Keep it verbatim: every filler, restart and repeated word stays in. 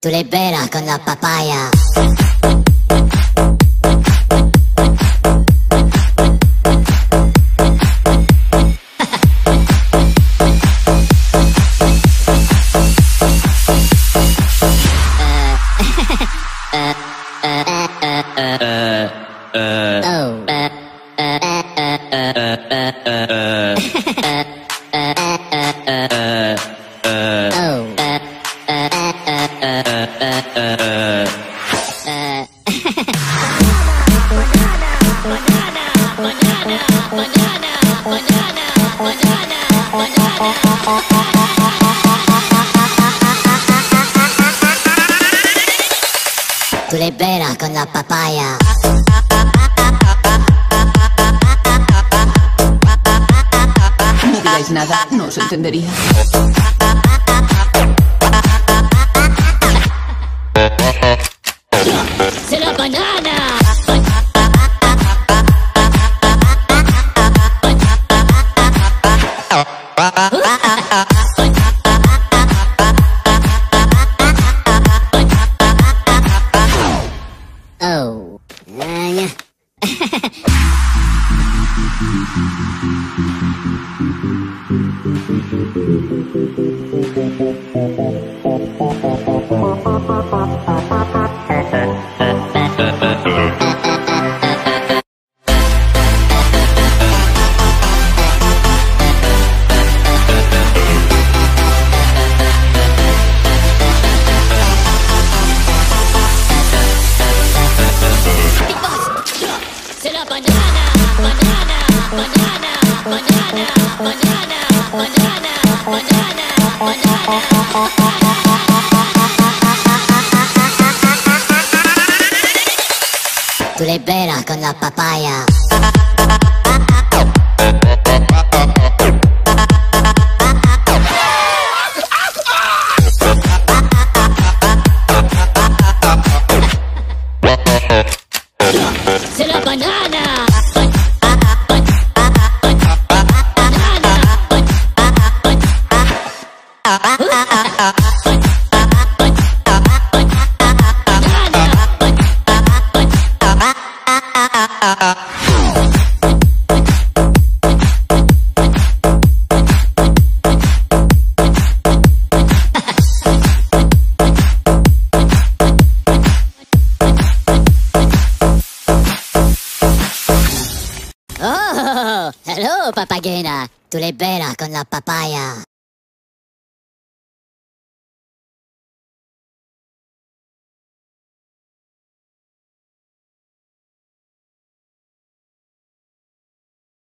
Tú le veras con la papaya. Tú le veras con la papaya. No digáis nada, no os entendería. ¡Se la banana! Oh, uh, Tú le veras con la papaya. ¡Se la banana! Oh, hello, papagena. Tú le veras con la papaya.